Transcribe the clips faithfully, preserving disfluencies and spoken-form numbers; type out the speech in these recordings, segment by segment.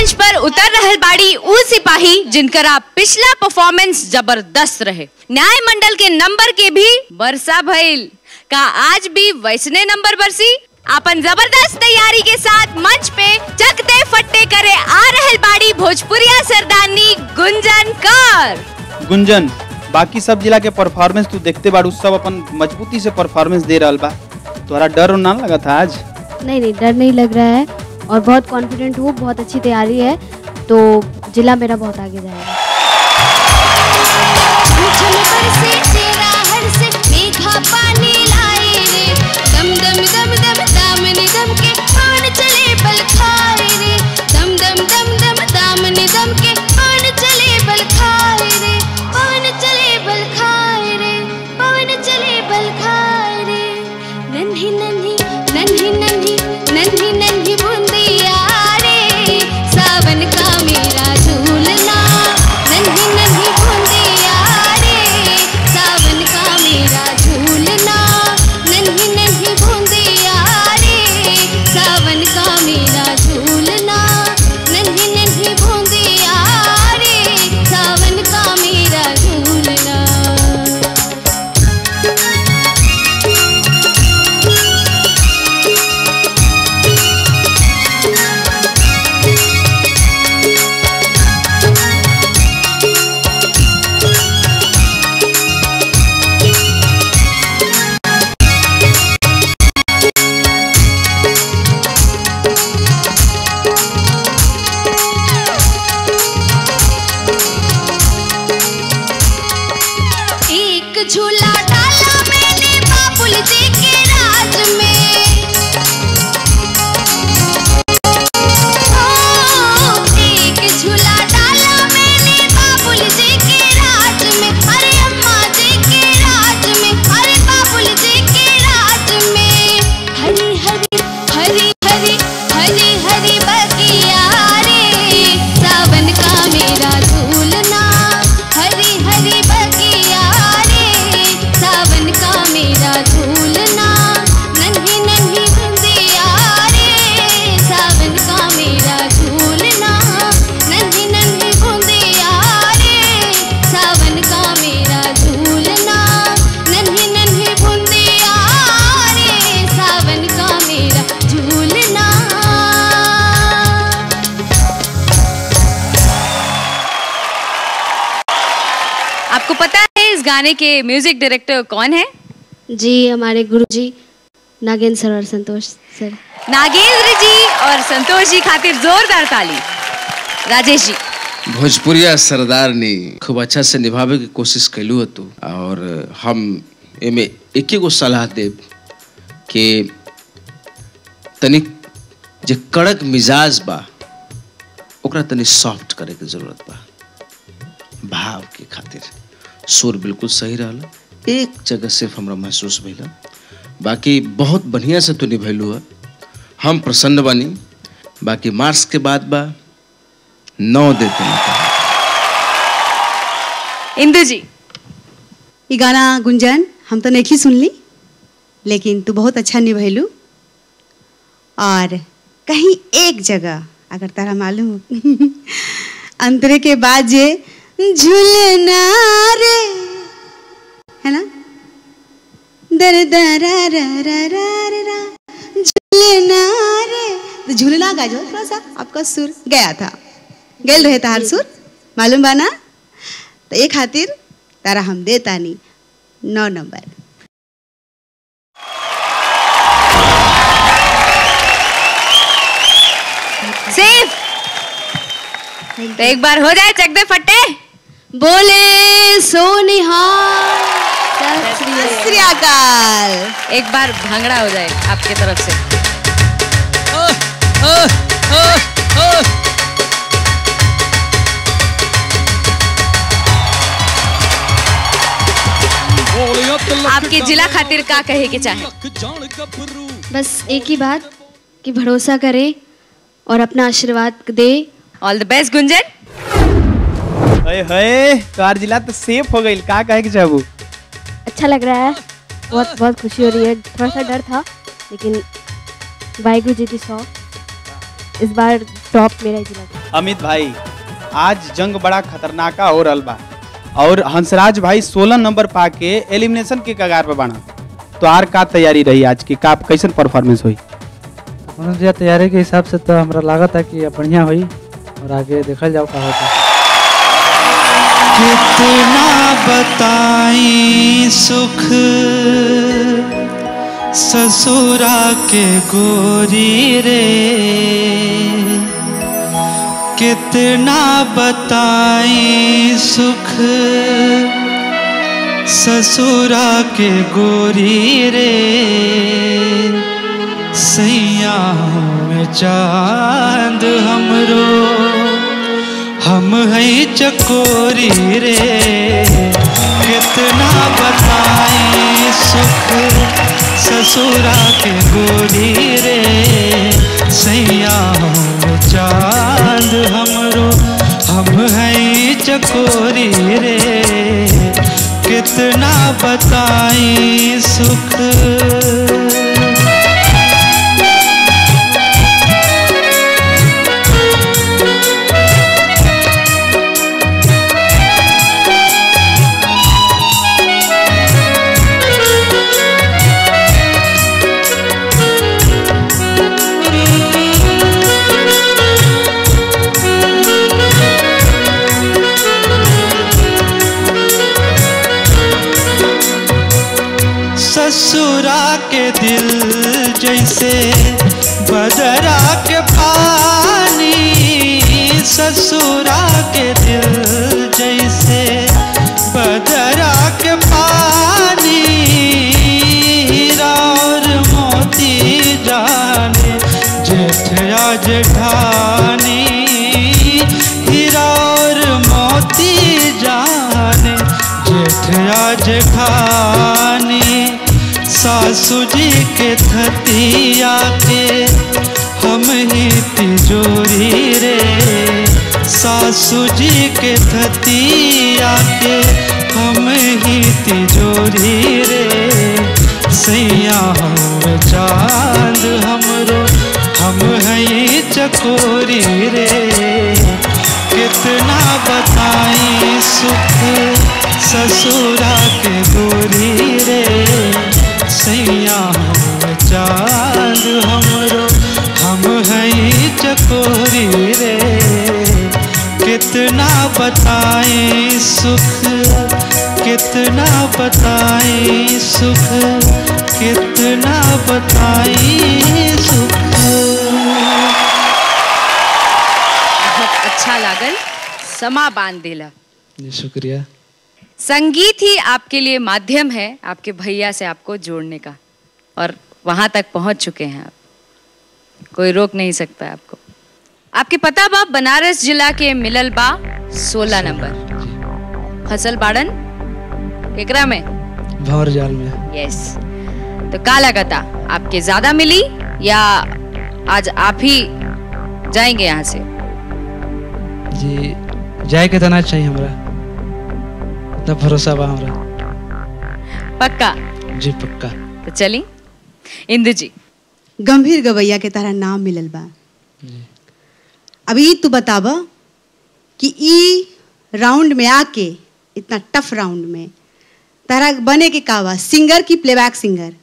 मंच पर उतर रहल बाड़ी उ सिपाही जिनकरा पिछला परफॉर्मेंस जबरदस्त रहे। न्याय मंडल के नंबर के भी वर्षा भइल। का आज भी वैसने नंबर बरसी? अपन जबरदस्त तैयारी के साथ मंच पे जगते फट्टे करे आ रहल बाड़ी भोजपुरिया सरदारनी गुंजन कर। गुंजन, बाकी सब जिला के परफॉर्मेंस तू देखते बाड़ू, सब अपन मजबूती से परफॉर्मेंस दे रहल बा, तोहरा डर ना लगा था आज? नहीं नहीं, डर नहीं लग रहा है और बहुत कॉन्फिडेंट हूँ, बहुत अच्छी तैयारी है, तो जिला मेरा बहुत आगे जाएगा। झूला डाला मैंने बाबुल जी के राज में, ओ, एक झूला डाला मैंने बाबुल जी के राज में, अरे अम्मा जी के राज में, अरे बाबुल जी के राज में। हरी हरी हरी हरी हरी हरी बगिया रे, सावन का मेरा झूलना, हरी हरी बगिया सावन का मेरा झूलना, नन्ही नन्ही बूंदिया रे, सावन का मेरा झूलना, नन्ही नन्ही बूंदिया रे, सावन का मेरा झूलना, नन्ही नन्ही बूंदिया रे, सावन का मेरा झूलना। आपको पता है इस गाने के म्यूजिक डायरेक्टर कौन है? जी, हमारे गुरुजी नागेंद्र सर और संतोष सर। नागेंद्र जी और संतोष जी खातिर जोरदार ताली। राजेश जी, भोजपुरिया सरदार ने खूब अच्छा से निभावे की कोशिश कैलू है तू, और हम एमे एक एगो सलाह देब कि तनिक जे कड़क मिजाज बा ओकरा तनी सॉफ्ट करे के जरूरत बा। भाव के खातिर सुर बिल्कुल सही रहला, एक जगह सिर्फ हमरा महसूस भइला, बाकी बहुत बढ़िया से तू निभैलू है, हम प्रसन्न बानी। बाकी मार्क्स के बाद बा नौ देते हैं। इंदु जी, ये गाना गुंजन हम तो नहीं सुन ली, लेकिन तू बहुत अच्छा निभैलू, और कहीं एक जगह अगर तारा मालूम हो अंतरे के बाद जे झूलना रे है ना, दर दरा रा रा रा रा झूलना रे, तो झूलना गा जो थोड़ा सा आपका सुर गया था, गेल रहे तार सुर मालूम बाना, तो एक खातिर तारा हम देता नहीं नौ नंबर। सेफ। तो एक बार हो जाए चक दे फट्टे। बोले सोनिहार, सत श्री अकाल। एक बार भांगड़ा हो जाए आपके तरफ से। आ, आ, आ, आ। आपके जिला खातिर का कहे के चाहे? बस एक ही बात कि भरोसा करे और अपना आशीर्वाद दे। ऑल द बेस्ट गुंजन। अरे हे, कार जिला तो सेफ हो गई, का कहे के चाहबू? अच्छा लग रहा है, बहुत बहुत खुशी हो रही है, थोड़ा सा डर था लेकिन वाहिगुरु जी की सौ। इस बार टॉप मेरा ही जिला था। अमित भाई, आज जंग बड़ा खतरनाका हो रहल बा और हंसराज भाई सोलह नंबर पाके एलिमिनेशन के कगार पे बाना। तो आर का तैयारी रही आज की, का कैसन परफॉर्मेंस हुई? मनोज जी तैयारी के हिसाब से तो हमरा लागत है कि बढ़िया हुई और आगे देखल जाओ का होता। कितना बताई सुख ससुरा के गोरी रे, कितना बताई सुख ससुरा के गोरी रे, सैया में चांद हमरो हम है चकोरी रे, कितना बताई सुख ससुरा के गोरी रे, सैया में चांद हमरो हम है चकोरी रे, कितना बताई सुख। ससुरा के दिल जैसे बदरा के पानी, ससुरा के दिल जैसे बदरा के पानी, हीरा और मोती जाने जेठा जेठानी, हीरा और मोती जाने जेठा जेठानी, सासू जी के थतिया के हम ही तिजोरी रे, सासू जी के थतिया के हम ही तिजोरी रे, सैया हम चांद हमरो हम है चकोरी रे, कितना बताई सुख ससुरा के गोरी रे, सैया हम चांद हमरो हम है चकोरी रे, कितना बताई सुख कितना बताई सुख कितना बताई सुख। बहुत अच्छा लागल, समा बांध दिला। जी शुक्रिया। संगीत ही आपके लिए माध्यम है आपके भैया से आपको जोड़ने का, और वहां तक पहुंच चुके हैं आप, कोई रोक नहीं सकता है आपको। आपके पता बा बनारस जिला के मिलल बा सोलह नंबर, फसल बाड़न केकरा में? भंवर जाल में। यस, तो का लगता आपके ज्यादा मिली या आज आप ही जाएंगे यहाँ से? जी जाए के तना चाहिए हमरा, इतना भरोसा बा हमरा। पक्का? जी पक्का। तो चली इंदु जी। गंभीर गवैया के तरह नाम मिलल बा। अभी तू बताब कि ई राउंड में आके, इतना टफ राउंड में तारा बने के का बा, सिंगर की प्लेबैक सिंगर?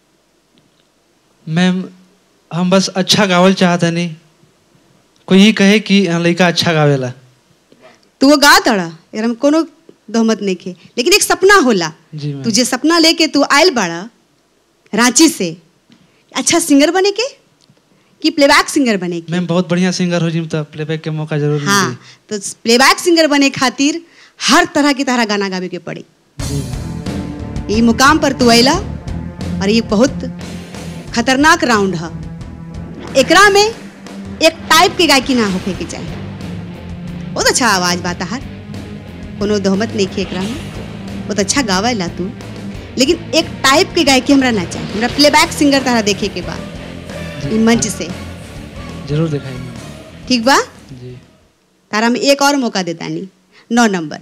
मैम हम बस अच्छा गावल चाहता नहीं, कोई ही कहे कि लड़का अच्छा गावेला। तू वो गा तड़ा, यार हम कोनो दोहमत नहीं खे, लेकिन एक सपना होला। तुझे सपना लेके तू आयल बाड़ा रांची से, अच्छा सिंगर बने के कि प्लेबैक सिंगर बने के? मैम बहुत बढ़िया सिंगर हो जिम, तो प्लेबैक के मौका जरूर मिली। हाँ, तो प्लेबैक सिंगर बने खातिर हर तरह की तारा गाना गावे के पड़े। ये मुकाम पर तू आइला और ये बहुत खतरनाक राउंड है। एकरा में एक टाइप के गायकी ना होके के चाहिए। बहुत अच्छा आवाज बात हर, कोनो दोहमत नहीं खे एकरा में, बहुत अच्छा गावेला तू, लेकिन एक टाइप के गायकी हमरा ना चाहिए। हमरा प्लेबैक सिंगर तारा देखे के बाद मंच से जरूर दिखाएंगे। ठीक बा जी। तारा में एक और मौका देता नहीं। नौ नंबर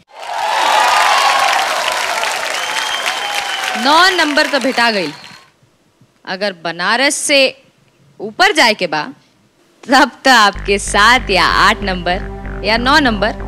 नौ नंबर तो भेटा गई। अगर बनारस से ऊपर जाए के बा तब तो आपके सात या आठ नंबर या नौ नंबर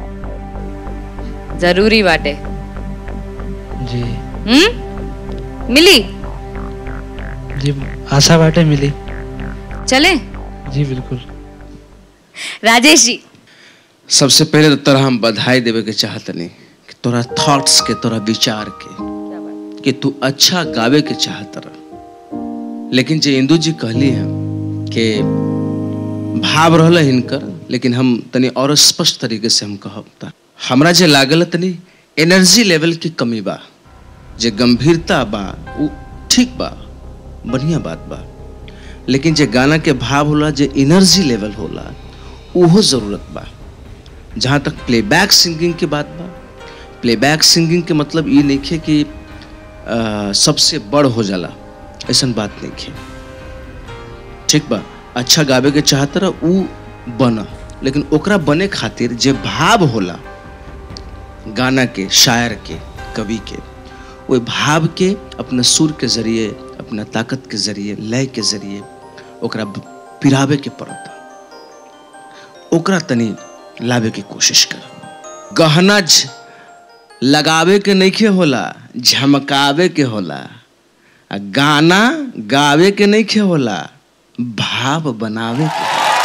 जरूरी बाटे। जी हम्म मिली? जी आशा बाटे मिली। चले? जी बिल्कुल। राजेश जी, सबसे पहले तो तोरा हम बधाई देवे के चाहतनी कि तोरा थॉट्स के, तोरा विचार के, कि तू अच्छा गावे के चाहत रह। लेकिन जे इंदू जी कहली है कि भाव रहल हिनकर, लेकिन हम तनी और स्पष्ट तरीके से हम कहब त हमरा जे लागल तनी एनर्जी लेवल की कमी बा। जे गंभीरता बा उ ठीक बा, बढ़िया बात बा, लेकिन जे गाना के भाव होला, जे एनर्जी लेवल होला, उहो जरूरत बा। जहाँ तक प्लेबैक सिंगिंग की बात बा, प्लेबैक सिंगिंग के मतलब ये नहीं है कि आ, सबसे बड़ हो जाला, ऐसन बात नहीं है। ठीक बा, अच्छा गावे के चाहत रह उ बना, लेकिन ओकरा बने खातिर जे भाव होला गाना के, शायर के, कवि के, वो भाव के अपना सुर के जरिए, अपना ताकत के जरिए, लय के जरिए ओकरा पिरावे के पड़ता, ओकरा तनी लावे की कोशिश कर। गहना लगावे के नइखे होला, झमकावे के होला। आ गाना गावे के नइखे होला, भाव बनावे के।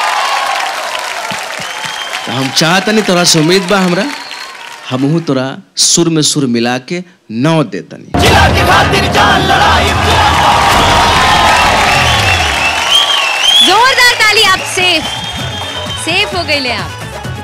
तो हम चाहतनी, तोरा से उम्मीद बा हमरा, हमहू तोरा सुर में सुर मिला के नौ देतनी। जोरदार ताली। आप सेफ सेफ हो गए ले आप।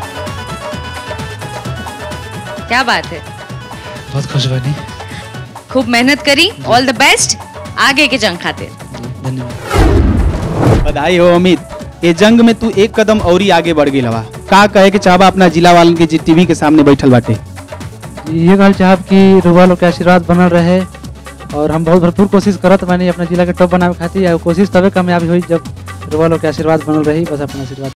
क्या बात है, बहुत खुश बनी। खूब मेहनत करी। ऑल द बेस्ट आगे के जंग खातिर। धन्यवाद। बधाई हो अमित, ये जंग में तू एक कदम और ही आगे बढ़ गई हवा। का कहे के चाहबा अपना जिला वालन के जी टीवी के सामने बैठल बाटे? ये कहल चाहब कि रुआ लोग के आशीर्वाद बनल रहे, और हम बहुत भरपूर कोशिश करत बानी अपना जिला के टॉप बनावे खातिर। कोशिश तबे कामयाबी हुई जब रुआ लोग के आशीर्वाद बनल रही। बस अपना आशीर्वाद